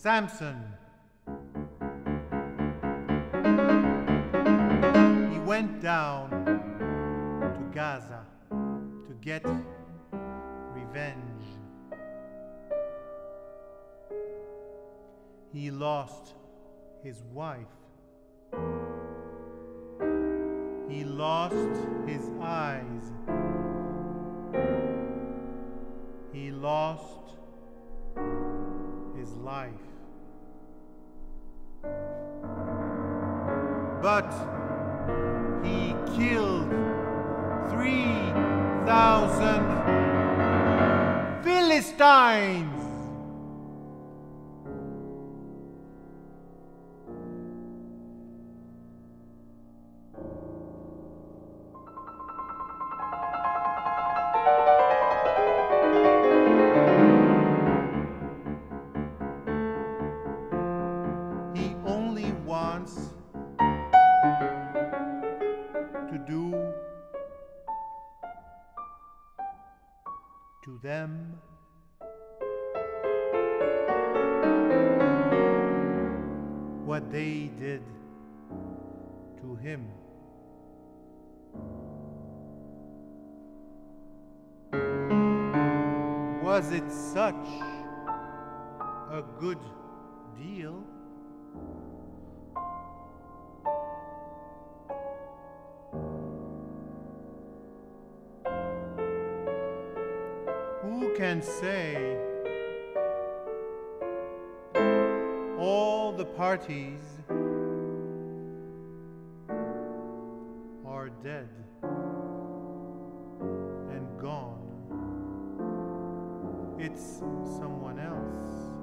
Samson. He went down to Gaza to get revenge. He lost his wife. He lost his eyes. He lost his life. But he killed 3,000 Philistines. He only wants to do to them what they did to him. Was it such a good deal? Who can say all the parties are dead and gone? It's someone else.